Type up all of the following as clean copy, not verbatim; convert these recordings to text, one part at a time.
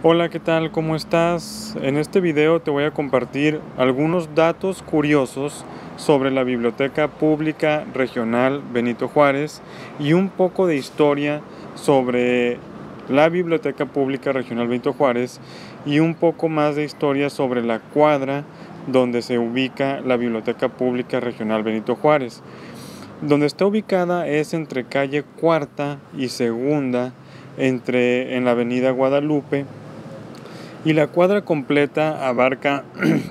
Hola, ¿qué tal? ¿Cómo estás? En este video te voy a compartir algunos datos curiosos sobre la Biblioteca Pública Regional Benito Juárez y un poco de historia sobre la Biblioteca Pública Regional Benito Juárez y un poco más de historia sobre la cuadra donde se ubica la Biblioteca Pública Regional Benito Juárez. Donde está ubicada es entre calle Cuarta y Segunda, en la avenida Guadalupe, y la cuadra completa abarca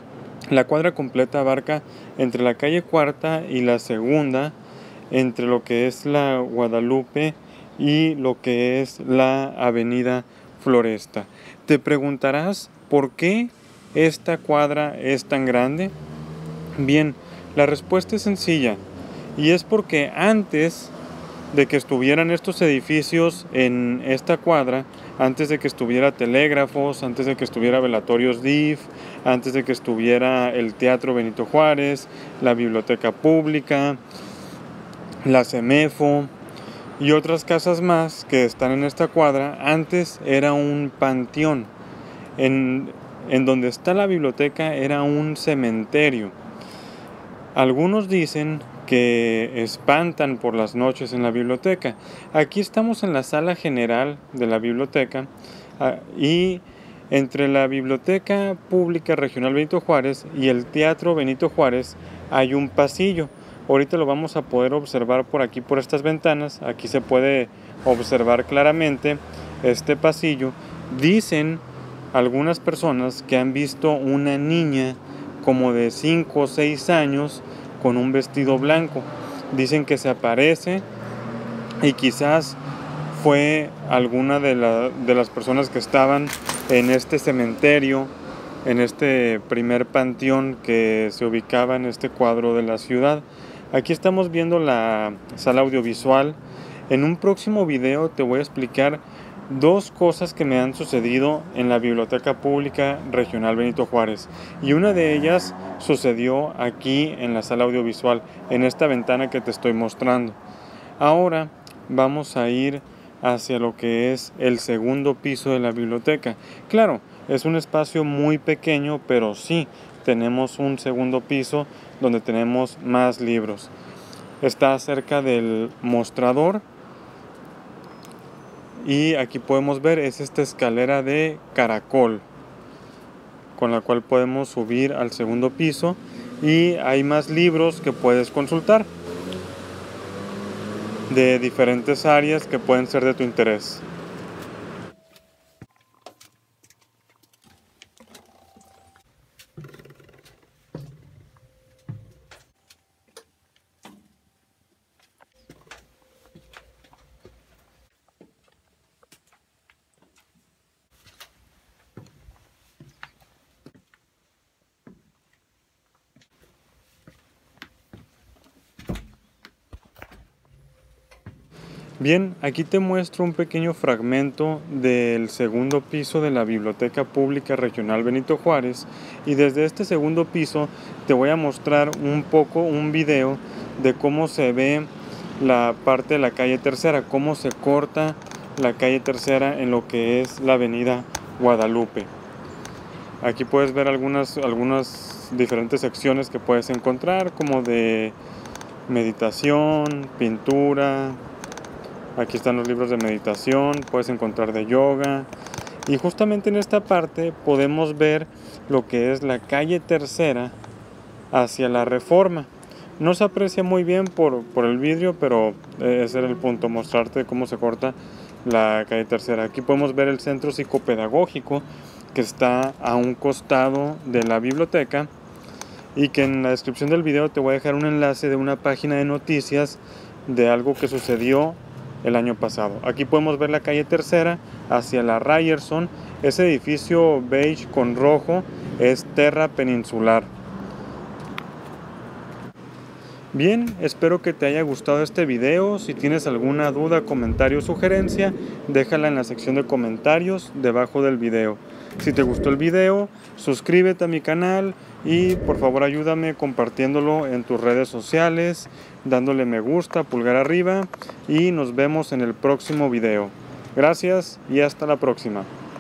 entre la calle Cuarta y la Segunda, entre lo que es la Guadalupe y lo que es la avenida Floresta. Te preguntarás por qué esta cuadra es tan grande. Bien, la respuesta es sencilla, y es porque antes de que estuvieran estos edificios en esta cuadra, antes de que estuviera telégrafos, antes de que estuviera velatorios DIF, antes de que estuviera el Teatro Benito Juárez, la Biblioteca Pública, la CEMEFO y otras casas más que están en esta cuadra, antes era un panteón. En donde está la biblioteca era un cementerio. Algunos dicen que espantan por las noches en la biblioteca. Aquí estamos en la sala general de la biblioteca y entre la Biblioteca Pública Regional Benito Juárez y el Teatro Benito Juárez hay un pasillo. Ahorita lo vamos a poder observar por aquí, por estas ventanas. Aquí se puede observar claramente este pasillo. Dicen algunas personas que han visto una niña como de 5 o 6 años con un vestido blanco. Dicen que se aparece y quizás fue alguna de las personas que estaban en este cementerio, en este primer panteón que se ubicaba en este cuadro de la ciudad. Aquí estamos viendo la sala audiovisual. En un próximo video te voy a explicar dos cosas que me han sucedido en la Biblioteca Pública Regional Benito Juárez, y una de ellas sucedió aquí en la sala audiovisual, en esta ventana que te estoy mostrando. Ahora vamos a ir hacia lo que es el segundo piso de la biblioteca. Claro, es un espacio muy pequeño, pero sí tenemos un segundo piso donde tenemos más libros. Está cerca del mostrador. Y aquí podemos ver es esta escalera de caracol con la cual podemos subir al segundo piso, y hay más libros que puedes consultar de diferentes áreas que pueden ser de tu interés. Bien, aquí te muestro un pequeño fragmento del segundo piso de la Biblioteca Pública Regional Benito Juárez, y desde este segundo piso te voy a mostrar un video de cómo se ve la parte de la calle Tercera, cómo se corta la calle Tercera en lo que es la avenida Guadalupe. Aquí puedes ver algunas diferentes secciones que puedes encontrar, como de meditación, pintura. Aquí están los libros de meditación, puedes encontrar de yoga. Y justamente en esta parte podemos ver lo que es la calle Tercera hacia la Reforma. No se aprecia muy bien por el vidrio, pero ese era el punto, mostrarte cómo se corta la calle Tercera. Aquí podemos ver el centro psicopedagógico que está a un costado de la biblioteca, y que en la descripción del video te voy a dejar un enlace de una página de noticias de algo que sucedió el año pasado. Aquí podemos ver la calle Tercera hacia la Ryerson. Ese edificio beige con rojo es Terra Peninsular. Bien, espero que te haya gustado este video. Si tienes alguna duda, comentario o sugerencia, déjala en la sección de comentarios debajo del video. Si te gustó el video, suscríbete a mi canal y por favor ayúdame compartiéndolo en tus redes sociales, dándole me gusta, pulgar arriba, y nos vemos en el próximo video. Gracias y hasta la próxima.